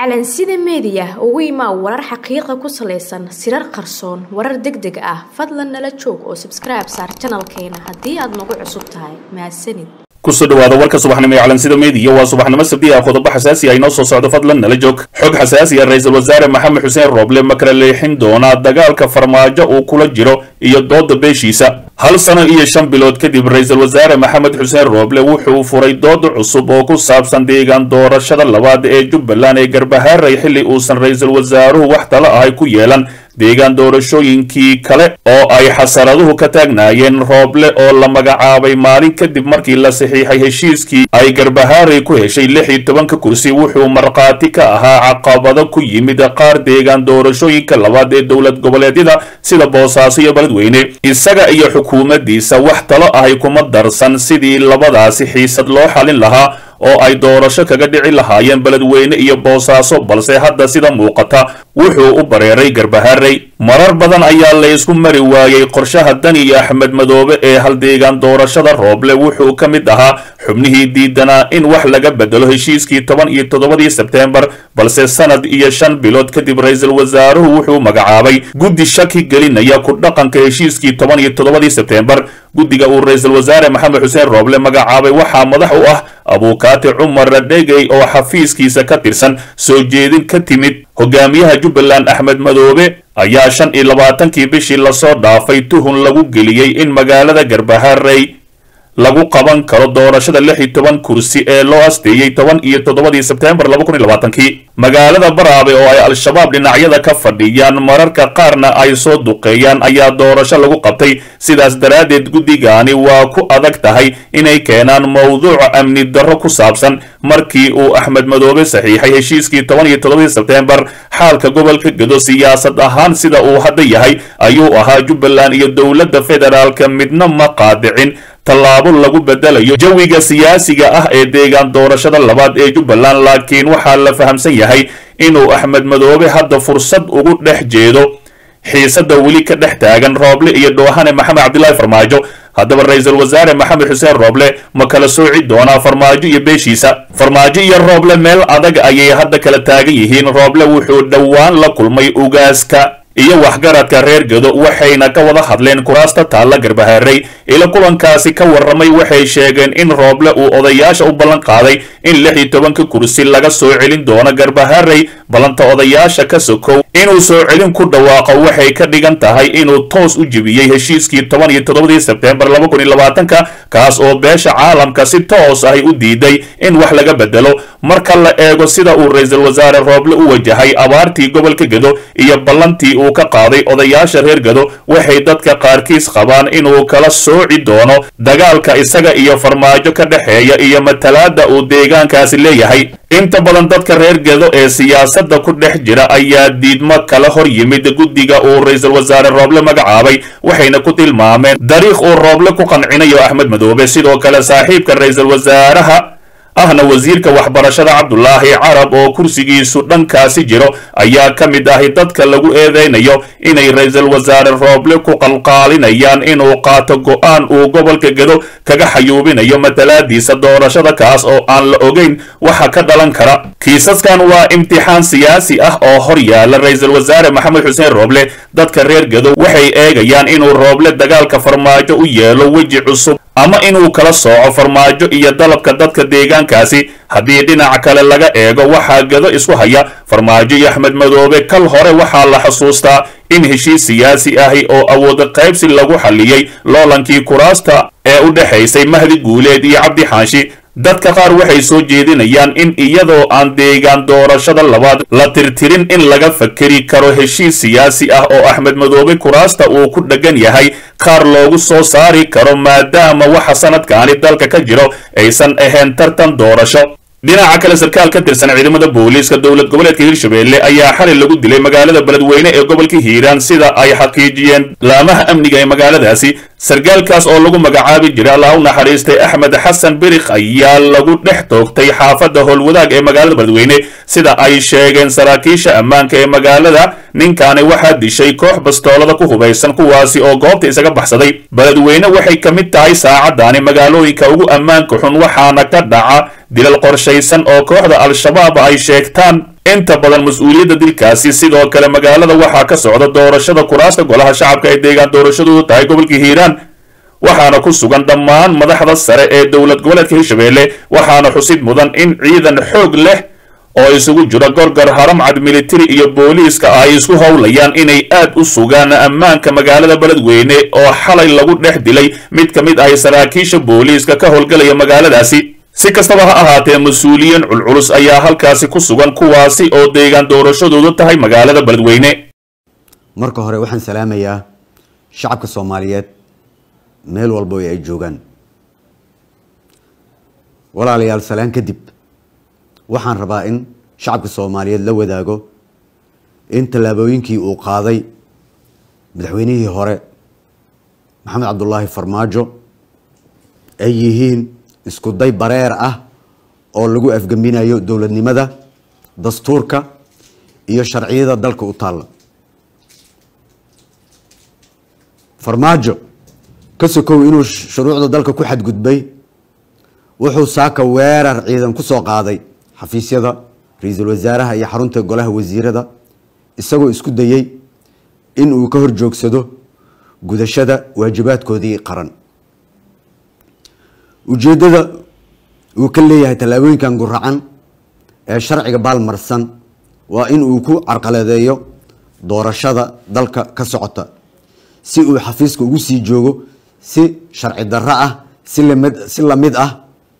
calansida media ugu imaa warar xaqiiqo ku saleysan sirar qarsoon warar degdeg ah fadlan nala joog oo subscribe saar channelkeena hadii aad nagu cusub tahay mahadsanid kusoo dhawaada warka subaxnimo ee calansida media waa subaxnimo sabti ah qodobo xasaasi ah inoo soo socdo fadlan nala joog xog xasaasi ah ra'iisul wasaare maxamed xuseen roble ma kala leexin doona dagaalka farmaajo uu kula jiro iyo dooda beeshiisa hal sano iyo 5 bilood kadib ra'iisul wasaare maxamed xuseen roble wuxuu furay dood cusub oo ku saabsan deegaan doorashada labaad ee Jubbaland ee Garbaharey xilli uusan ra'iisul wasaaruhu wax talo ah ku yeelan deegaan doorashooyinkii kale oo ay xasaraduhu ka taagnaayeen Roble oo la magacaabay maalin kadib markii la saxiixay heshiiskii ay Garbaharey ku heshay 16 kursi wuxuu marqaati ka ahaa caqabado ku yimid qaar deegaan doorashooyinka labaad ee dowlad goboleedyada sida Boosaaso iyo Beledweyne isaga iyo xukuumaddiisa wax talo ah kuma darsan sidii labadaasi xiisad loo xalin lahaa oo ay doorasho kaga dhici lahaayeen Beledweyne iyo Boosaaso balse hadda sida muuqata wuxuu u bareeray Garbaharey marar badan ayaa la isku mari waayay qorshaha Dani iyo Axmed Madoobe ee hal deegaan doorashada Roble wuxuu ka mid ahaa xubnihii diidanaa in wax laga bedelo heshiiskii 17 September balse sanad iyo 5 bilood kadib ra'iisul wasaaruhu wuxuu magacaabay guddi shaki gelinaya ku dhaqanka heshiiskii 17 September guddiga uu ra'iisul wasaare maxamed xuseen Roble magacaabay waxaa madax u ah abukaati Cumar Radegey oo xafiiskiisa ka tirsan soo jeedin ka timid hogaamiyaha Jubbaland Axmed Madoobe ayaa 25 bishii la soo dhaafay tuhun lagu geliyay in magaalada Garbaharey lagu qaban karo doorashada 16 kursi ee loo asteeyay 17 September 2020 magaalada Baraabe oo ay al-shabaab dhinacyada ka fadhiyaan mararka qaarna ay soo duqeeyaan ayaa doorasho lagu qabtay sidaas daraadeed guddigaani waa ku adag tahay inay keenaan mowduuc amni darro ku saabsan markii uu Axmed Madoobe saxiixay heshiiskii 17 September xaalka gobolka Gedo siyaasad ahaan sida uu hadda yahay ayuu ahaa Jubbaland iyo dowladda federaalka midna ma qaadicin talaabo lagu bedelayo jawiga siyaasiga ah ee deegaan doorashada labaad ee Jubbaland laakiin waxa la fahamsan yahay inuu Axmed Madoobe hadda fursad ugu dhex jeedo xiisada wali ka dhex taagan Roble iyo Doohane Maxamed Cabdullaahi Farmaajo haddaba ra'iisul wasaare maxamed xuseen Roble ma kala sooci doona Farmaajo iyo beeshiisa Farmaajo iyo Roble meel adag ayay hadda kala taagan yihiin Roble wuxuu dhawaan la kulmay ugaaska iyo waxgaradka reer Gedo waxayna ka wada hadleen kuraasta taala Garbaharey ila kulankaasi ka waramay waxay sheegeen in Roble uu odayaasha u ballan qaaday in 16 kursi laga soo celin doono Garbaharey balanta odayaasha ka sokow inuu soo celin ku dhawaaqo waxay ka dhigan tahay inuu toos u jibiyay heshiiskii 17 September 2020 kaas oo beesha caalamka si toos ah u diiday in wax laga bedelo marka la eego sida uu ra'iisul wasaare Roble u wajahay abaartii gobolka Gedo iyo ballantii uu ka qaaday odayaasha reer Gedo waxay dadka qaarkiis qabaan inuu kala sooci doono dagaalka isaga iyo Farmaajo ka dhaxeeya iyo matalaada uu deegaankaasi leeyahay inta badan dadka reer Gedo ee siyaasadda ku dhex jira ayaa diidmo kala hor yimid guddiga uu ra'iisul wasaare Roble magacaabay waxayna ku tilmaameen dariiq uu Roble ku qancinayo Axmed Madoobe sidoo kale saaxiibka ra'iisul wasaaraha ahna wasiirka waxbarashada Cabdullaahi Carab oo kursigiisu dhankaasi jiro ayaa ka mid ah dadka lagu eedeynayo inay ra'iisul wasaare Roble ku qalqaalinayaan inuu qaato go'aan uu gobolka Gedo kaga xayuubinayo matalaadiisa doorashada kaas oo aan la ogeyn waxa ka dhalan kara kiisaskan waa imtixaan siyaasi ah oo hor yaala ra'iisul wasaare maxamed xuseen Roble dadka reer Gedo waxay eegayaan inuu Roble dagaalka Farmaajo u yeelo waji cusub ama inuu kala sooco Farmaajo iyo dalabka dadka deegaankaasi haddii dhinaca kale laga eego waxa Gedo isku haya Farmaajo iyo Axmed Madoobe kal hore waxa la xasuustaa in heshiis siyaasi ah oo awood qaybsi lagu xaliyay loolankii kuraasta ee u dhaxaysay Mahdi Guuleed iyo Cabdi Xaashi dadka qaar waxay soo jeedinayaan in iyadoo aan deegaan doorashada labaad la tirtirin in laga fakari karo heshiis siyaasi ah oo Axmed Madoobe kuraasta uu ku dhagan yahay qaar loogu soo saari karo maadaama waxa sanadkaani dalka ka jiro aysan ahayn tartan doorasho dhinaca kale sarkaal ka tirsan ciidamada booliiska dowlad goboleedka Hirshabelle ayaa xalay lagu dilay magaalada Beledweyne ee gobolka Hiiraan sida ay xaqiijiyeen laamaha amniga ee magaaladaasi sargaalkaas oo lagu magacaabi jiray Allah u naxariistay Axmed Xasan Biriq ayaa lagu dhex toogtay xaafadda Howlwadaag ee magaalada Beledweyne sida ay sheegeen saraakiisha ammaanka ee magaalada ninkaani waxaa dishay koox bastoolada ku hubaysan kuwaasi oo goobta isaga baxsaday Beledweyne waxay ka mid tahay saacadaani magaalooyinka ugu ammaanka xun waxaana ka dhaca dilal qorshaysan oo kooxda al-shabaab ay sheegtaan inta badan mas-uuliyadda dilkaasi sidoo kale magaalada waxaa ka socda doorashada kuraasta golaha shacabka ee deegaan doorashadoodu tahay gobolka hiiraan waxaana ku sugan dhammaan madaxda sare ee dowlad goboleedka hirshabelle waxaana xusid mudan in ciidan xoog leh oo isugu jira gorgor haramcad militari iyo booliiska ay isku howlayaan inay aad u sugaan ammaanka magaalada beledweyne oo xalay lagu dhex dilay mid ka mid ah saraakiisha booliiska ka howlgalaya magaaladaasi si kastaba ha ahaatee mas-uuliyiin culculus ayaa halkaasi ku sugan kuwaasi oo deegaan doorashadoodu tahay magaalada beledweyne marka hore waxaan salaamayaa shacabka Soomaaliyeed meel walba ay joogaan walaalayaal salaan kadib waxaan rabaa in shacabka Soomaaliyeed la wadaago in talaabooyinkii uu qaaday madaxweynihii hore Maxamed Cabdullaahi Farmaajo ay yihiin isku day bareer ah oo lagu afgaminayo dawladnimada dastuurka iyo sharciyada dalka u taala Farmaajo kasokow inuu shuruucda dalka ku xadgudbay wuxuu saaka weerar ciidan ku soo qaaday xafiisyada ra'iisul wasaaraha iyo xarunta golaha wasiirada isagoo isku dayay in uu ka horjoogsado gudashada waajibaadkoodii qaran ujeedada uu ka leeyahay talaabooyinkan guracan ee sharciga baalmarsan waa in uu ku carqaladeeyo doorashada dalka ka socota si uu xafiiska ugu sii joogo si sharci darro ah si lamid ah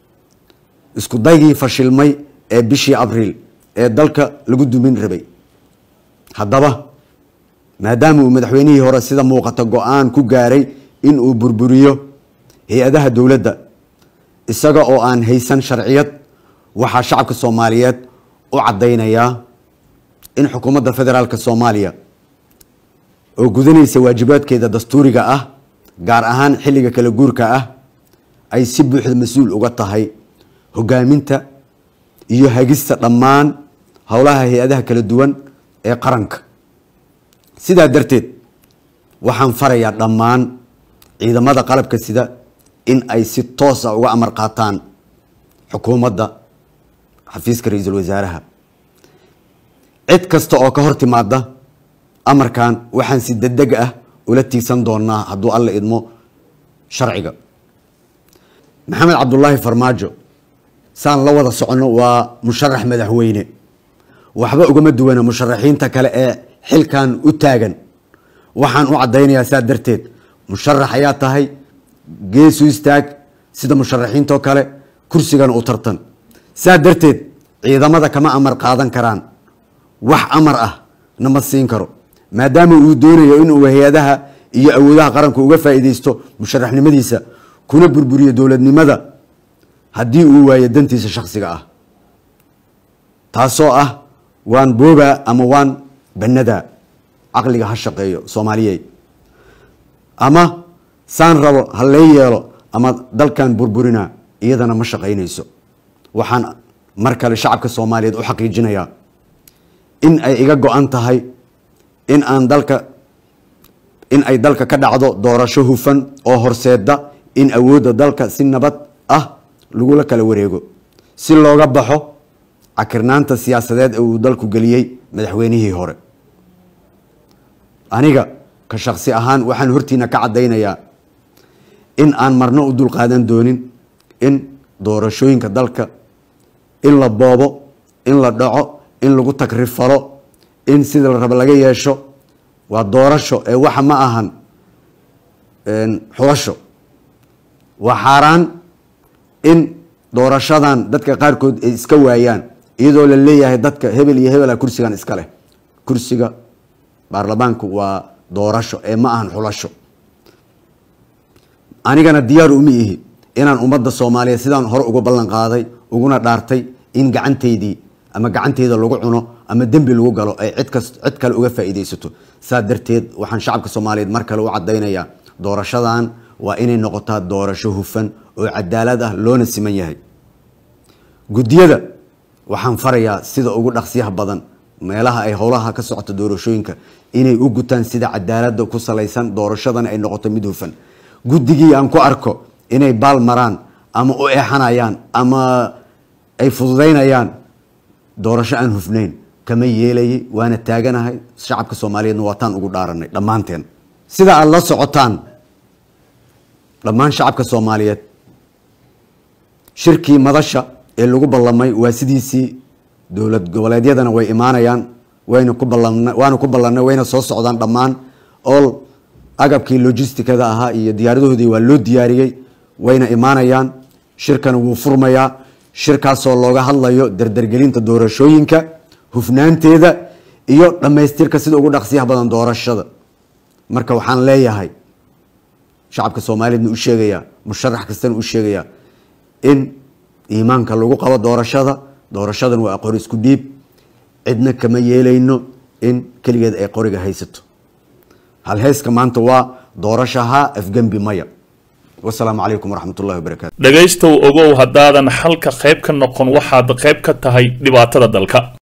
isku daygii fashilmay ee bishii Abriil ee dalka lagu dumin rabay haddaba maadaama uu madaxweynihii hore sida muuqata go'aan ku gaaray in uu burburiyo hay'adaha dawladda isaga oo aan haysan sharciyad waxa shacabka Soomaaliyeed u cadeynaya in xukuumadda federaalka Soomaaliya oo gudanaysa waajibaadkeeda dastuuriga ah gaar ahaan xilliga kala guurka ah ay si buuxda mas'uul uga tahay hogaaminta iyo hagista dhammaan howlaha hay'adaha kala duwan ee qaranka sidaa darteed waxaan farayaa dhammaan ciidamada qalabka sida in ay si toos ah uga amar qaataan xukuumadda xafiiska ra'iisul wasaaraha cid kasta oo ka hor timaada amarkan waxaan si degdeg ah ula tiigsan doonaa hadduu alla idmo sharciga Maxamed Cabdullaahi Farmaajo saan la wada socono waa musharax madaxweyne waxba ugama duwana musharaxiinta kale ee xilkan u taagan waxaan u cadeynayaa saa darteed musharax ayaa tahay geesu istaag sida musharaxiinta kale kursigan u tartan saa darteed ciidamada kama amar qaadan karaan wax amar ah nama siin karo maadaama uu doonayo in uu hay'adaha iyo awoodaha qaranka uga faa'iideysto musharaxnimadiisa kuna burburiyo dawladnimada haddii uu waayo dantiisa shakhsiga ah taasoo ah waan booba ama waan banada aqliga ha shaqeeyo Soomaaliyeed ama saan rabo halay yeelo ama dalkan burburina iyadana ma shaqeynayso waxaan markale shacabka Soomaaliyeed u xaqiijinayaa in ay iga go'an tahay in ay dalka ka dhacdo doorasho hufan oo horseeda in awoodda dalka si nabad ah lagu la kala wareego si looga baxo akirnaanta siyaasadeed ee uu dalku galiyay madaxweynihii hore aniga ka shakhsi ahaan waxaan hortiina ka cadeynayaa in aan marno u dul qaadan doonin in doorashooyinka dalka in la boobo in la dhaco in lagu takrifalo in sida la rabo laga yeesho waa doorasho ee waxa ma ahan xulasho waa xaraan in doorashadan dadka qaarkood ay iska waayaan iyadoo la leeyahay dadka hebel iyo hebel kursigan iska leh kursiga baarlamaanku waa doorasho ee ma ahan xulasho anigana diyaar uma ihi inaan ummadda Soomaaliyeed sidaan hore uga ballan qaaday uguna dhaartay in gacanteedii ama gacanteeda lagu cuno ama dambi lagu galo ay cid kale uga faa'iideysato saa darteed waxaan shacabka Soomaaliyeed mar kale u cadeynayaa doorashadan waa inay noqotaa doorasho hufan oo cadaalad ah loona siman yahay gudiyada waxaan farayaa sida ugu dhaqsiyaha badan meelaha ay howlaha ka socota doorashooyinka inay u gutaan sida cadaalada ku salaysan doorashadan ay noqoto mid hufan gudigii aan ku arko inay baal maraan ama u eexanayaan ama ay fududeynayaan doorasho aan hufnayn kama yeelayay waana taaganahay shacabka Soomaaliyeedna waataan ugu dhaaranay dhamaanteen sida aad la socotaan dhamaan shacabka Soomaaliyeed shirkii madasha ee lagu ballamay waa sidiisii dawlad goboleedyadana way imaanayaan wayna ku ballanay wayna soo socdaan dhamaan all agabkii logistikada ahaa iyo diyaaradahoodii waa loo diyaariyay wayna imaanayaan shirkana wuu furmayaa shirkaasoo looga hadlayo dardargelinta doorashooyinka hufnaanteeda iyo dhamaystirka sida ugu dhaqsiyaha badan doorashada marka waxaan leeyahay shacabka Soomaaliyeedna u sheegaya musharax kastana u sheegaya in iimaanka lagu qabo doorashadan waa aqoon isku dhiib cidna kama yeelayno in kaligeed ay qoriga haysato hal heeska maanta waa doorashaha afgambi maya والسلام عليكم ورحمة الله وبركاته dhagaystow ogow haddaadan xalka qayb ka noqon waxaad qayb ka tahay dhibaatada dalka